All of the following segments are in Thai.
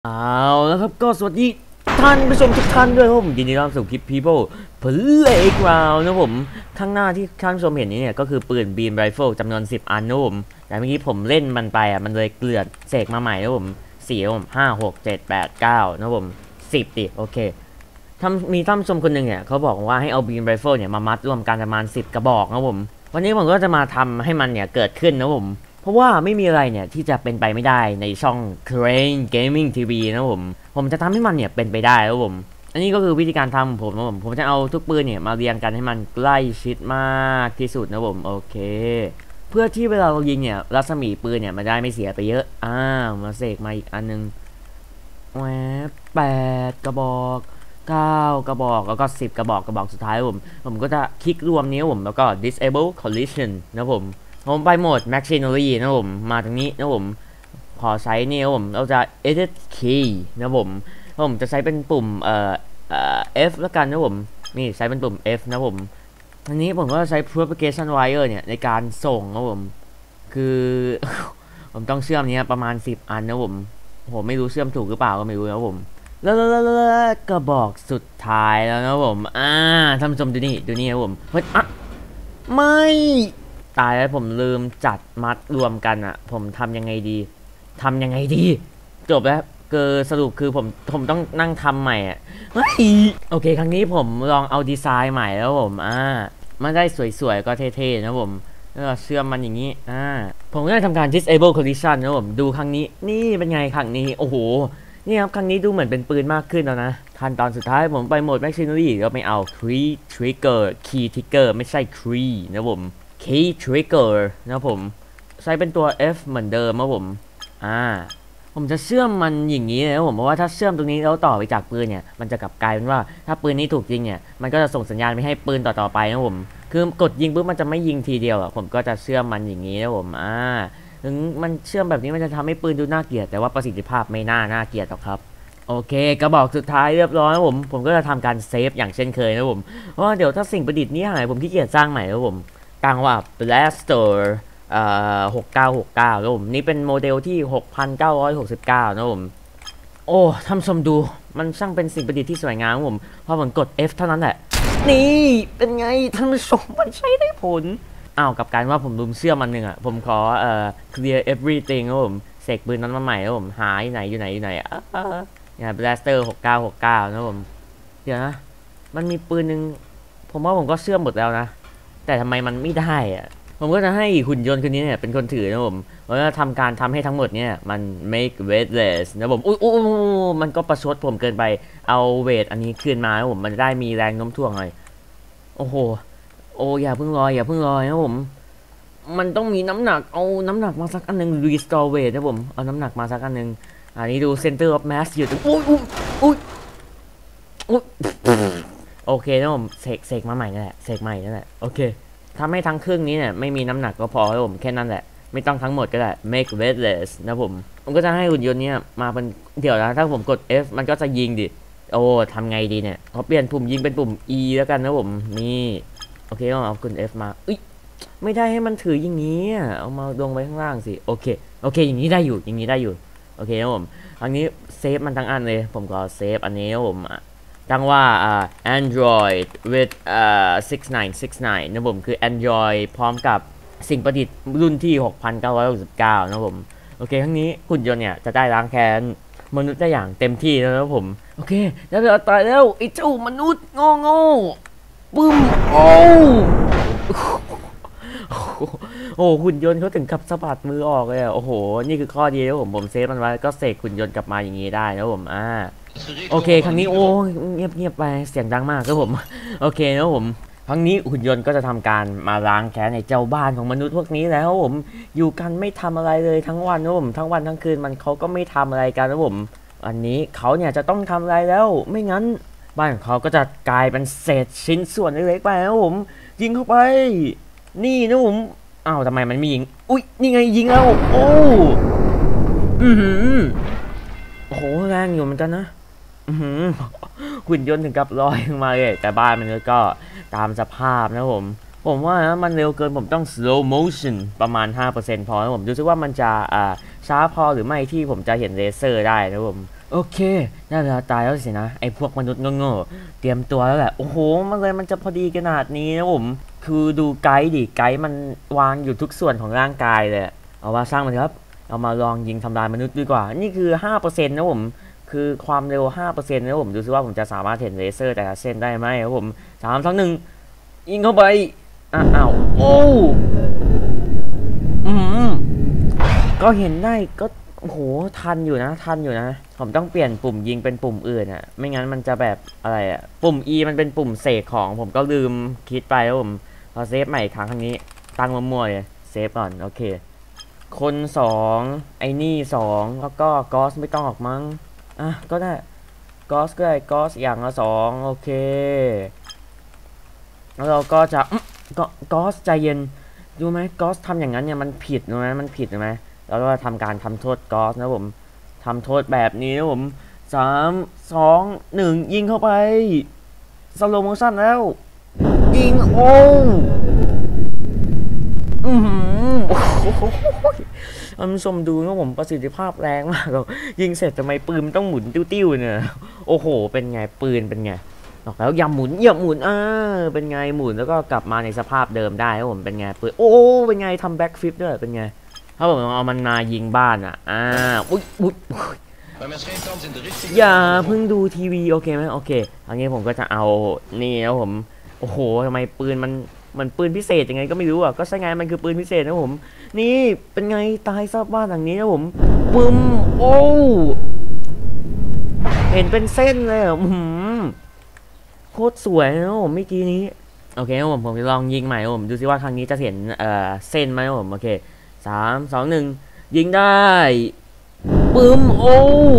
เอาแล้วครับก็สวัสดีท่านผู้ชมทุกท่านด้วยครับผมยินดีต้อนรับสู่คลิป People Playground นะผมข้างหน้าที่ท่านผู้ชมเห็นนี้เนี่ยก็คือปืน Beam Rifle จำนวน10 อันนะผมแต่เมื่อกี้ผมเล่นมันไปมันเลยเกลื่อนเสกมาใหม่นะผม4นะผม5 6 7 8 9นะผม10ดิโอเคมีท่านผู้ชมคนหนึ่งเนี่ยเขาบอกว่าให้เอา Beam Rifle เนี่ยมามัดรวมกันประมาณ10 กระบอกนะผมวันนี้ผมก็จะมาทำให้มันเนี่ยเกิดขึ้นนะผมเพราะว่าไม่มีอะไรเนี่ยที่จะเป็นไปไม่ได้ในช่อง Crane Gaming TV นะผมจะทำให้มันเนี่ยเป็นไปได้นะผมอันนี้ก็คือวิธีการทำผมนะผมจะเอาทุกปืนเนี่ยมาเรียงกันให้มันใกล้ชิดมากที่สุดนะผมโอเคเพื่อที่เวลาเรายิงเนี่ยรัศมีปืนเนี่ยมันได้ไม่เสียไปเยอะมาเสกมาอีกอันนึงแหว8 กระบอก9 กระบอกแล้วก็10 กระบอกสุดท้ายผมก็จะคลิกรวมนี้ผมแล้วก็ disable collision นะผมไปโหมด machinery นะผมมาตรงนี้นะผมพอใช้นี่ผมเราจะ edit key นะผมจะใช้เป็นปุ่มF แล้วกันนะผมนี่ใช้เป็นปุ่ม F นะผมอันนี้ผมก็ใช้ propagation wire เนี่ยในการส่งนะผมคือ ผมต้องเชื่อมนี้ประมาณ10 อันนะผมไม่รู้เชื่อมถูกหรือเปล่าก็ไม่รู้นะผมแล้วกระบอกสุดท้ายแล้วนะผมท่านผู้ชมดูนี่นะผมเฮ้ยไม่ตายแล้วผมลืมจัดมัดรวมกันผมทำยังไงดีจบแล้วสรุปคือผมต้องนั่งทำใหม่เฮ้ยโอเคครั้งนี้ผมลองเอาดีไซน์ใหม่แล้วผมมันได้สวยๆก็เท่ๆนะผมแล้วเชื่อมมันอย่างนี้ผมก็ได้ทำการ disable collision นะผมดูครั้งนี้นี่เป็นไงครั้งนี้โอ้โหนี่ครับครั้งนี้ดูเหมือนเป็นปืนมากขึ้นแล้วนะขั้นตอนสุดท้ายผมไปโหมด machinery ก็ไม่เอา key trigger ไม่ใช่ key นะผม key trigger นะผมใช้เป็นตัว F เหมือนเดิมนะผมจะเชื่อมมันอย่างนี้เลยนะผมเพราะว่าถ้าเชื่อมตรงนี้แล้วต่อไปจากปืนเนี่ยมันจะกลับกลายเป็นว่าถ้าปืนนี้ถูกยิงเนี่ยมันก็จะส่งสัญญาณไปให้ปืนต่อไปนะผมคือกดยิงปุ๊บมันจะไม่ยิงทีเดียวผมก็จะเชื่อมมันอย่างนี้นะผมถึงมันเชื่อมแบบนี้มันจะทำให้ปืนดูน่าเกลียดแต่ว่าประสิทธิภาพไม่น่าเกลียดหรอกครับโอเคกระบอกสุดท้ายเรียบร้อยนะผมก็จะทำการเซฟอย่างเช่นเคยนะผมเพราะว่าเดี๋ยวถ้าสิ่งประดิษฐ์นี้หายผมขี้เกียจสร้างใหม่นะผมตั้งว่า blaster 6969นะผมนี่เป็นโมเดลที่6,969นะผมโอ้ท่านผู้ชมดูมันช่างเป็นสิ่งประดิษฐ์ที่สวยงามผมพอผมกด F เท่านั้นแหละนี่เป็นไงท่านผู้ชมมันใช้ได้ผลกับการว่าผมลืมเชื่อมันหนึ่งผมขอclear everything นะผมเสกปืนนั้นมาใหม่นะผมหายอยู่ไหนเนี่ย blaster 6969นะผมเดี๋ยวนะมันมีปืนหนึ่งผมว่าผมก็เชื่อมหมดแล้วนะแต่ทำไมมันไม่ได้ผมก็จะให้หุ่นยนต์คนนี้เนี่ยเป็นคนถือนะผมแล้วก็ทำให้ทั้งหมดเนี่ยมัน make weightless นะผมมันก็ประชดผมเกินไปเอาเวทอันนี้ขึ้นมานะผมมันได้มีแรงโน้มถ่วงหน่อยโอ้โหอย่าเพิ่งลอยนะผมมันต้องมีน้ำหนักเอาน้ำหนักมาสักอันนึง restore weight นะผมเอาน้ำหนักมาสักอันนึงอันนี้ดู center of mass อยู่ตรงโอเคนะผมเสกมาใหม่นั่นแหละโอเคทำให้ทั้งครึ่งนี้เนี่ยไม่มีน้ำหนักก็พอครับผมแค่นั้นแหละไม่ต้องทั้งหมดก็ได้ make weightless นะผมก็จะให้หุ่นยนต์เนี่ยมาเป็นเดี๋ยวนะถ้าผมกด F มันก็จะยิงดิทำไงดีเนี่ยเขาเปลี่ยนปุ่มยิงเป็นปุ่ม E แล้วกันนะผมนี่โอเคเอากด F มาไม่ได้ให้มันถืออย่างนี้เอามาลงไว้ข้างล่างสิโอเคอย่างนี้ได้อยู่โอเคนะผมอันนี้เซฟมันทั้งอันเลยผมก็เซฟอันนี้นะผมตั้งว่า Android with 6969นะผมคือ Android พร้อมกับสิ่งประดิษฐ์รุ่นที่6,969นะผมโอเคครั้งนี้หุ่นยนต์เนี่ยจะได้ล้างแค้นมนุษย์ได้อย่างเต็มที่แล้วนะผมโอเคแล้วเราตายแล้วไอ้เจ้ามนุษย์โง่ปึ้มหุ่นยนต์เขาถึงกับสะบัดมือออกเลยโอ้โหนี่คือข้อดีนะผมเซฟมันไว้ก็เสกหุ่นยนต์กลับมาอย่างนี้ได้นะผมโอเคครั้งนี้เงียบไปเสียงดังมากครับผมโอเคนะผมครั้งนี้หุ่นยนต์ก็จะทำการมาล้างแค้นในเจ้าบ้านของมนุษย์พวกนี้แล้วผมอยู่กันไม่ทำอะไรเลยทั้งวันนะผมทั้งวันทั้งคืนเขาก็ไม่ทำอะไรกันนะผมอันนี้เขาเนี่ยจะต้องทำอะไรแล้วไม่งั้นบ้านของเขาก็จะกลายเป็นเศษชิ้นส่วนเล็กๆไปนะผมยิงเข้าไปนี่นะผมทำไมมันไม่ยิงนี่ไงยิงแล้วโอ้โหแรงอยู่เหมือนกันนะหุ่นยนต์ถึงกับลอยมาเลยแต่บ้านมันก็ตามสภาพนะผมว่านะมันเร็วเกินผมต้อง slow motion ประมาณ 5% พอนะผมดูซิว่ามันจะช้าพอหรือไม่ที่ผมจะเห็นเลเซอร์ได้นะผมโอเคได้เวลาตายแล้วสินะไอ้พวกมนุษย์โง่ๆเตรียมตัวแล้วแหละโอ้โหมันจะพอดีขนาดนี้นะผมคือดูไกด์ดิไกด์มันวางอยู่ทุกส่วนของร่างกายเลยเอาว่าสร้างมันครับเอามาลองยิงทำลายมนุษย์ดีกว่านี่คือ 5% นะผมคือความเร็ว 5% นะผมดูซิว่าผมจะสามารถเห็นเลเซอร์แต่ละเส้นได้ไหมครับผม3 2 1ยิงเข้าไปอ้าวโอ้อืมก็เห็นได้ก็โอ้โหทันอยู่นะผมต้องเปลี่ยนปุ่มยิงเป็นปุ่มอื่นอ่ะไม่งั้นมันจะแบบอะไรอ่ะปุ่ม E มันเป็นปุ่มเสกของผมก็ลืมคิดไปแล้วผมพอเซฟใหม่ครั้งนี้ตั้งมั่วๆเลยเซฟก่อนโอเคคน2ไอ้นี่2แล้วก็กอสไม่ต้องออกมั้งก็ได้กอสก็ได้กอสอย่างละ2โอเคแล้วเราก็จะกอสใจเย็นดูไหมกอสทำอย่างนั้นเนี่ยมันผิดไหมแล้วก็ทำการทำโทษกอสนะผมทำโทษแบบนี้นะผม3 2 1ยิงเข้าไปสโลโมชั่นแล้วยิงโอ้ท่านผู้ชมดูนะผมประสิทธิภาพแรงมากเรายิงเสร็จทำไมปืนต้องหมุนติ้วๆเนี่ยโอ้โหเป็นไงปืนเป็นไงบอกแล้วอย่าหมุนเป็นไงหมุนแล้วก็กลับมาในสภาพเดิมได้ครับผมเป็นไงปืนโอ้เป็นไงทำแบ็กฟลิปด้วยเป็นไงถ้าผมเอามันมายิงบ้านอุ๊ยอย่าเพิ่งดูทีวีโอเคไหมโอเคอันนี้ผมก็จะเอานี่นะผมโอ้โหทำไมปืนมันปืนพิเศษยังไงก็ไม่รู้ก็ใช่ไงมันคือปืนพิเศษนะผมนี่เป็นไงตายซะบ้านหลังนี้นะผมปึ้มโอ้เห็นเป็นเส้นเลยโคตรสวยนะผมเมื่อกี้นี้โอเคนะผมจะลองยิงใหม่นะผมดูซิว่าครั้งนี้จะเห็นเส้นไหมนะผมโอเค3 2 1ยิงได้ปึ้มโอ้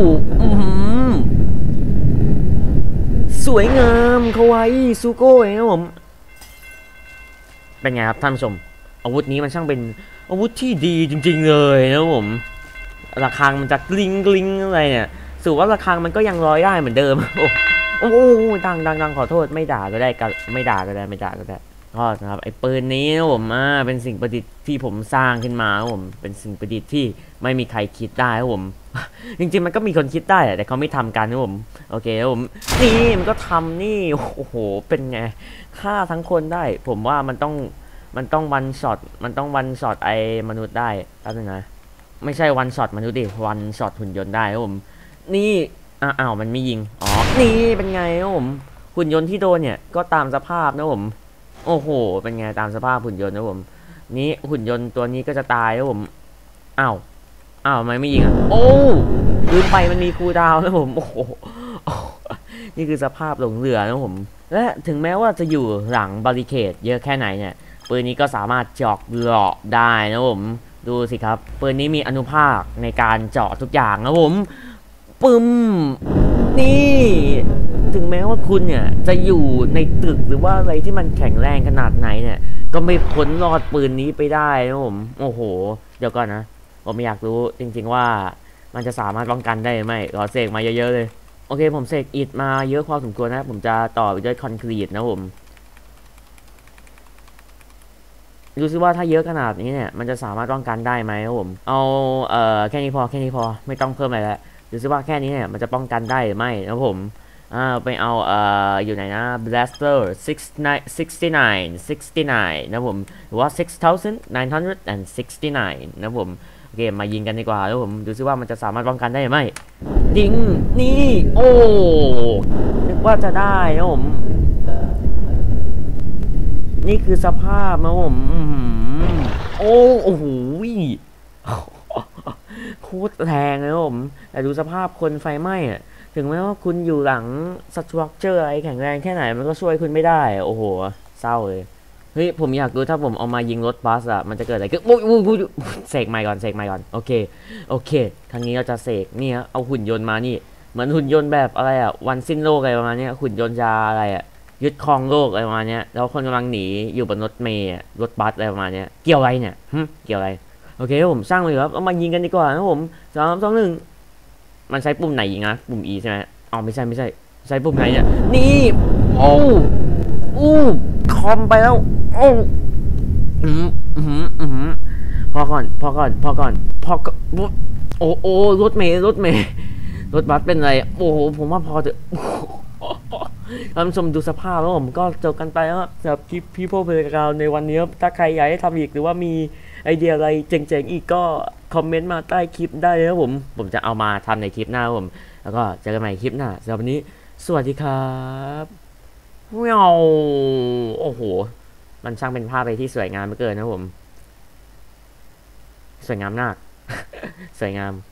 สวยงามคาวาอิซูโก้เองนะผมเป็นไงครับท่านผู้ชมอาวุธนี้มันช่างเป็นอาวุธที่ดีจริงๆเลยนะผมระฆังมันจะกลิ้งอะไรเนี่ยสูว่าระฆังมันก็ยังร้อยได้เหมือนเดิมโอ้ดังขอโทษไม่ด่าก็ได้ไม่ด่าก็ได้ก็นะครับไอ้ปืนนี้นะผมเป็นสิ่งประดิษฐ์ที่ผมสร้างขึ้นมาครับผมเป็นสิ่งประดิษฐ์ที่ไม่มีใครคิดได้ครับผมจริงๆมันก็มีคนคิดได้แต่เขาไม่ทำกันครับผมโอเคครับผมนี่มันก็ทำนี่โอ้โหเป็นไงฆ่าทั้งคนได้ผมว่ามันต้องวันช็อตไอ้มนุษย์ได้แป๊บนึงนะไม่ใช่วันช็อตมนุษย์ดิวันช็อตหุ่นยนต์ได้ครับผมนี่มันไม่ยิงนี่เป็นไงครับผมหุ่นยนต์ที่โดนเนี่ยก็ตามสภาพนะผมโอ้โหเป็นไงตามสภาพหุ่นยนต์นะผมนี่หุ่นยนต์ตัวนี้ก็จะตายนะผมทำไมไม่ยิงโอ้ลืมไปมันมีคูลดาวน์นะผมโอ้โหนี่คือสภาพหลงเหลือนะผมและถึงแม้ว่าจะอยู่หลังบาริเคดเยอะแค่ไหนเนี่ยปืนนี้ก็สามารถเจาะเกราะได้นะผมดูสิครับปืนนี้มีอนุภาคในการเจาะทุกอย่างนะผมปึ้มนี่ถึงแม้ว่าคุณเนี่ยจะอยู่ในตึกหรือว่าอะไรที่มันแข็งแรงขนาดไหนเนี่ยก็ไม่พ้นรอดปืนนี้ไปได้นะผมโอ้โหเดี๋ยวก่อนนะผมอยากรู้จริงๆว่ามันจะสามารถป้องกันได้ไหมขอเสกมาเยอะๆเลยโอเคผมเสกอิฐมาเยอะพอสมควรนะผมจะต่อไปด้วยคอนกรีตนะผมดูซิว่าถ้าเยอะขนาดนี้เนี่ยมันจะสามารถป้องกันได้ไหมครับผมเอาแค่นี้พอไม่ต้องเพิ่มอะไรแล้วดูซิว่าแค่นี้เนี่ยมันจะป้องกันได้หรือไม่นะผมไปเอาอยู่ไหนนะ blaster 69 นะผมหรือว่า 6969นะผมโอเคมายิงกันดีกว่าแล้วผมดูซิว่ามันจะสามารถป้องกันได้หรือไม่ยิงนี่โอ้นึกว่าจะได้นะผมนี่คือสภาพนะผมโอ้โหโคตรแรงเลยผมแต่ดูสภาพคนไฟไหม้อะถึงแม้ว่าคุณอยู่หลังสตรัคเจอร์อะไรแข็งแรงแค่ไหนมันก็ช่วยคุณไม่ได้โอ้โหเศร้าเลยเฮ้ยผมอยากดูถ้าผมเอามายิงรถบัสอะมันจะเกิดอะไรขึ้นเสกใหม่ก่อนโอเคครั้งนี้เราจะเสกนี่เอาหุ่นยนต์มานี่เหมือนหุ่นยนต์แบบอะไรอะวันสิ้นโลกอะไรประมาณนี้หุ่นยนต์จะอะไรอะยึดครองโลกอะไรประมาณนี้แล้วคนกำลังหนีอยู่บนรถเมล์รถบัสอะไรประมาณนี้เกี่ยวอะไรเนี่ยเกี่ยวอะไรโอเคผมสร้างเลยครับเอามายิงกันดีกว่านะผม3 2 1มันใช้ปุ่มไหนยิงนะปุ่ม E ใช่ไหมไม่ใช่ใช้ปุ่มไหนเนี่ยนี่โอ้คอมไปแล้วพอก่อนโอ้รถเมล์รถบัสเป็นไรโอ้โหผมว่าพอเถอะท่านผู้ชมดูสภาพแล้วผมก็จบกันไปแล้วสำหรับคลิป People Playground ในวันนี้ครับถ้าใครอยากให้ทำอีกหรือว่ามีไอเดียอะไรเจ๋งๆอีกก็คอมเมนต์มาใต้คลิปได้เลยครับผมจะเอามาทำในคลิปหน้าครับผมแล้วก็เจอกันใหม่คลิปหน้าสำหรับวันนี้สวัสดีครับเว้าวโอ้โหมันช่างเป็นภาพไปที่สวยงามเหลือเกินนะครับผมสวยงามมาก สวยงาม